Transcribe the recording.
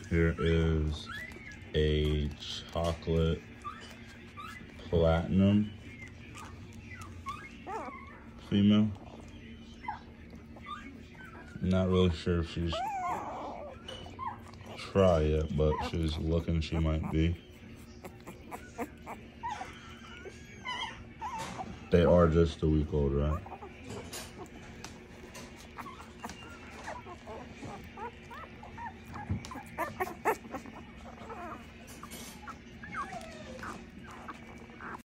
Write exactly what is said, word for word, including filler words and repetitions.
Here is a chocolate platinum female. Not really sure if she's Tri yet, but she's looking she might be. They are just a week old, right?